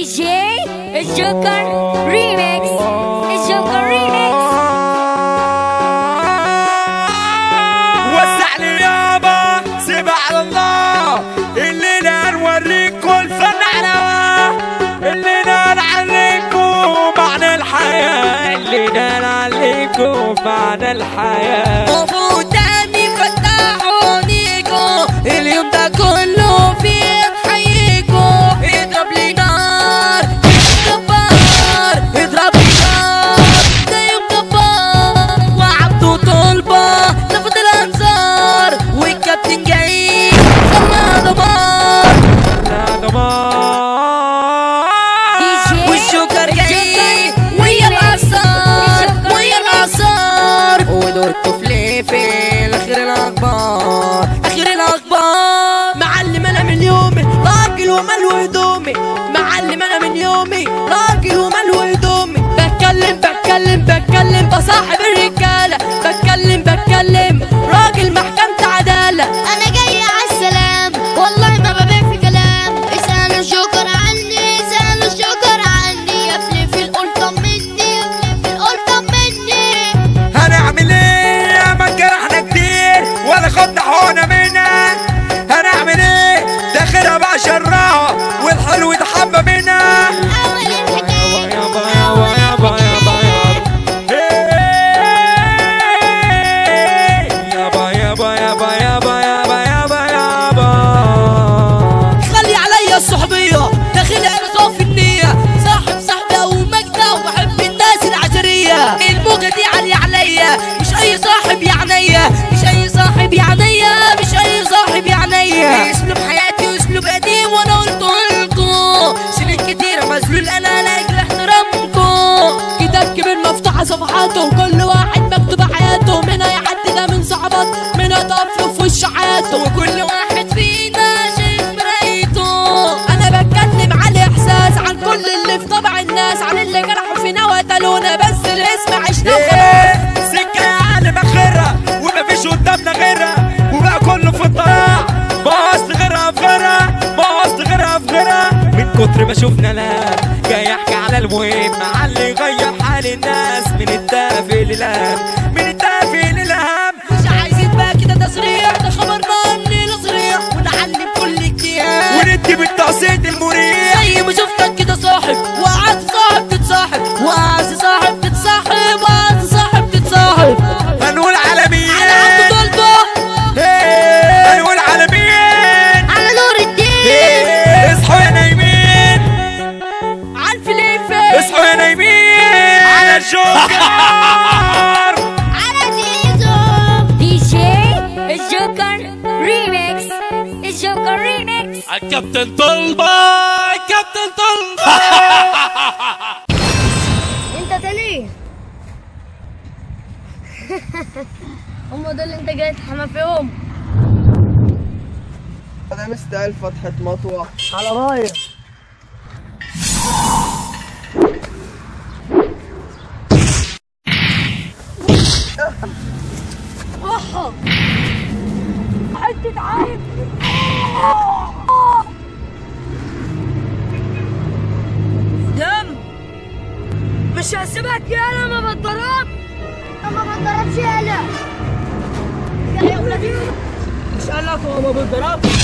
DJ الجوكر ريميكس. الجوكر ريميكس. وسع لي يابا سيب على الله، الليلة نوريكم الفن على، الليلة نعلمكم معنى الحياة، الليلة نعلمكم معنى الحياة. وفوق تاني فتحوا نيكو اليوم ده كله فيه حيكو. اضرب لي نار جبار، اضرب لي نار ده يوم جبار، وعبده طلبة لفت الانظار، والكابتن جاي خلى دمار والجوكر جاي ويا الآثار ويا الآثار، ودورته في الاخير الاخبار اخير الاخبار. معلم انا من يومي راجل وملو هدومي، معلم انا من يومي راجل وملو هدومي. بتكلم بصاحب الرجاله، بتكلم راجل محكمة عداله. انا جاي عالسلام والله ما ببيع في كلام، اسألوا الجوكر عني، اسألوا الجوكر عني. يا ابني في القول طمني، يا ابني في القول طمني. هنعمل ايه ما جرحنا كتير ولا خدنا حقنا منها، هنعمل ايه ده خيرها بقى شرها والحلو اتحبى منها. اول الحكاية يابا يابا يابا يابا يابا يابا يابا يابا يابا يابا. خلي عليا الصحبيه داخل انا صافي النيه، صاحب صاحبه ومجده وبحب الناس العشريه. الموجه دي عاليه عليا، مش اي صاحب يعنيا، مش اي صاحب يعنيا، مش اي صاحب يعنيا. اسلوب حياتي واسلوب قديم وانا قلته لكم، سنين كتيره مذلول انا لاجل احترامكم. كتاب كبير مفتوحه صفحاته وكل واحد مكتوب حياته، منها يعدي ده من صعوبات، منها طفل في وش حياته، وكل واحد فينا شايف مرايته. انا بتكلم على الاحساس عن كل اللي في طبع الناس، عن اللي جرحوا فينا وقتلونا بس الاسم عشنا وخلاص. سكة عالم اخرها ومفيش قدامنا غيرها، وبقى كله في الطريق ما اصل غيرها في غيرها، ما اصل غيرها في غيرها. من كتر ما شفنا لا جاي احكي على المهم، على اللي يغير حال الناس من التافه للهم، من التافه للهم. مش عايزين بقى كده تصريح، ده خبرنا اني نصريح ونعلم كل اجتهاد، وندي بالتقسيط المريح. زي ما شفتك كده صاحب وقعدت صاحب تتصاحب، وقعدت صاحب تتصاحب، وقعدت صاحب تتصاحب. هنقول على مين؟ على عبد طلبة، هنقول على مين؟ على نور الدين. اصحوا يا نايمين، على الفليفل، اصحوا يا نايمين على الجوكر. على زيزو. دي جي الجوكر ريميكس. الجوكر ريميكس. الكابتن طلبة، الكابتن طلبة. انت تاني. هم دول اللي انت جاي تحمى فيهم. انا مستاهل فتحة مطوة على رايك. حتة عين دم. مش هسيبك يالا ما بتضرب، ما بتضربش يالا. مش قالك هو ما بيتضربش.